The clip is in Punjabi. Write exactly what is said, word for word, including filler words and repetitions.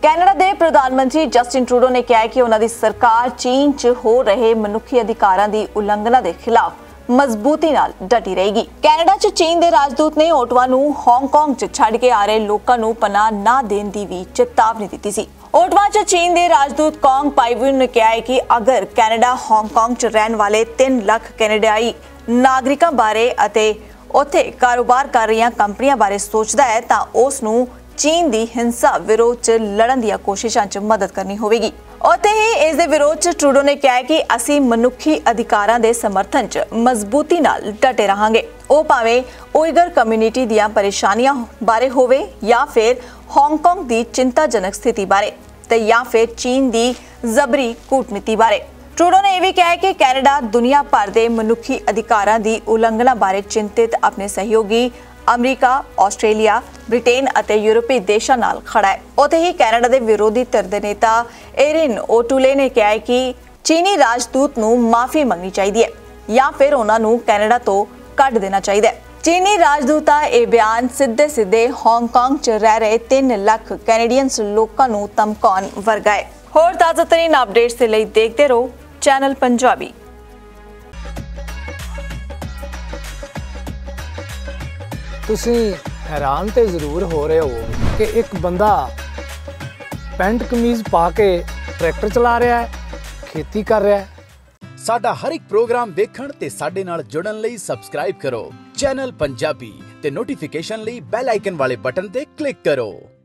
ਕੈਨੇਡਾ ਦੇ ਪ੍ਰਧਾਨ ਮੰਤਰੀ ਜਸਟਿਨ ਟਰੂਡੋ ਨੇ ਕਿਹਾ ਕਿ ਉਹਨਾਂ ਦੀ ਸਰਕਾਰ ਚੀਨ 'ਚ ਹੋ ਰਹੇ ਮਨੁੱਖੀ ਅਧਿਕਾਰਾਂ ਦੀ ਉਲੰਘਣਾ ਦੇ ਖਿਲਾਫ ਮਜ਼ਬੂਤੀ ਨਾਲ ਡਟੀ ਰਹੇਗੀ। ਕੈਨੇਡਾ 'ਚ ਚੀਨ ਦੇ ਰਾਜਦੂਤ ਨੇ ਓਟਵਾ ਨੂੰ ਹਾਂਗਕਾਂਗ 'ਚ ਛੱਡ ਕੇ ਆ ਰਹੇ ਲੋਕਾਂ ਨੂੰ ਪਨਾਹ ਨਾ ਦੇਣ ਦੀ ਵੀ ਚੇਤਾਵਨੀ ਦਿੱਤੀ ਸੀ। ਓਟਵਾ 'ਚ ਚੀਨ ਦੇ ਰਾਜਦੂਤ ਕੌਂਗ ਪਾਈਵਨ ਨੇ ਕਿਹਾ ਕਿ ਅਗਰ ਕੈਨੇਡਾ ਹਾਂਗਕਾਂਗ 'ਚ ਰਹਿਣ ਵਾਲੇ ਤਿੰਨ ਲੱਖ ਕੈਨੇਡਾਈ ਨਾਗਰਿਕਾਂ ਬਾਰੇ ਅਤੇ ਉੱਥੇ ਕਾਰੋਬਾਰ ਕਰ ਰਹੀਆਂ ਕੰਪਨੀਆਂ ਬਾਰੇ ਸੋਚਦਾ ਹੈ ਤਾਂ ਉਸ ਨੂੰ ਚੀਨ ਦੀ ਹਿੰਸਾ ਵਿਰੋਧ 'ਚ ਲੜਨ ਦੀਆਂ ਕੋਸ਼ਿਸ਼ਾਂ 'ਚ ਮਦਦ ਕਰਨੀ ਹੋਵੇਗੀ। ਉੱਥੇ ਹੀ ਇਸ ਦੇ ਵਿਰੋਧ 'ਚ ਟਰੂਡੋ ਨੇ ਕਿਹਾ ਕਿ ਅਸੀਂ ਮਨੁੱਖੀ ਅਧਿਕਾਰਾਂ ਦੇ ਸਮਰਥਨ 'ਚ ਮਜ਼ਬੂਤੀ ਨਾਲ ਡਟੇ ਰਹਾਂਗੇ, ਉਹ ਭਾਵੇਂ ਉਈਗਰ ਕਮਿਊਨਿਟੀ ਦੀਆਂ ਪਰੇਸ਼ਾਨੀਆਂ ਬਾਰੇ ਹੋਵੇ ਜਾਂ ਫਿਰ ਹਾਂਗਕਾਂਗ ਦੀ ਚਿੰਤਾਜਨਕ ਸਥਿਤੀ ਬਾਰੇ ਤੇ ਜਾਂ ਫਿਰ ਚੀਨ ਦੀ ਜ਼ਬਰੀ ਕੂਟਨੀਤੀ ਬਾਰੇ। ਟਰੂਡੋ ਨੇ ਇਹ ਵੀ ਕਿਹਾ ਕਿ ਕੈਨੇਡਾ ਦੁਨੀਆ ਭਰ ਦੇ ਮਨੁੱਖੀ ਅਧਿਕਾਰਾਂ ਦੀ ਉਲੰਘਣਾ ਬਾਰੇ ਚਿੰਤਿਤ ਆਪਣੇ ਸਹਿਯੋਗੀ ਅਮਰੀਕਾ, ਆਸਟ੍ਰੇਲੀਆ, ਬ੍ਰਿਟੇਨ ਅਤੇ ਯੂਰਪੀ ਦੇਸ਼ਾਂ ਨਾਲ ਖੜਾ ਹੈ। ਉੱਥੇ ਹੀ ਕੈਨੇਡਾ ਦੇ ਵਿਰੋਧੀ ਧਿਰ ਦੇ ਨੇਤਾ ਏਰਿਨ ਓਟੂਲੇ ਨੇ ਕਿਹਾ ਕਿ ਚੀਨੀ ਰਾਜਦੂਤ ਨੂੰ ਮਾਫੀ ਮੰਗਣੀ ਚਾਹੀਦੀ ਹੈ ਜਾਂ ਫਿਰ ਉਹਨਾਂ ਨੂੰ ਕੈਨੇਡਾ ਤੋਂ ਕੱਢ ਦੇਣਾ ਚਾਹੀਦਾ ਹੈ। ਚੀਨੀ ਰਾਜਦੂਤ ਦਾ ਇਹ ਬਿਆਨ ਸਿੱਧੇ ਸਿੱਧੇ ਹਾਂਗਕਾਂਗ 'ਚ ਰਹਿ ਰਹੇ ਤਿੰਨ ਲੱਖ ਕੈਨੇਡੀਅਨਸ ਲੋਕਾਂ ਨੂੰ ਧਮਕਾਉਣ ਵਰਗਾ ਹੈ। ਹੋਰ ਤਾਜ਼ਾ ਤਰੀਨ ਅਪਡੇਟਸ ਦੇ ਲਈ ਦੇਖਦੇ ਰਹੋ ਚੈਨਲ ਪੰਜਾਬੀ। ਤੁਸੀਂ हैरान तो जरूर हो रहे हो कि एक बंदा पैंट कमीज पा के ट्रैक्टर चला रहा है, खेती कर रहा है। साडा हर एक प्रोग्राम देखण ते साडे नाल जुड़न लई सबसक्राइब करो चैनल पंजाबी ते नोटिफिकेशन लई बैल आइकन वाले बटन ते क्लिक करो।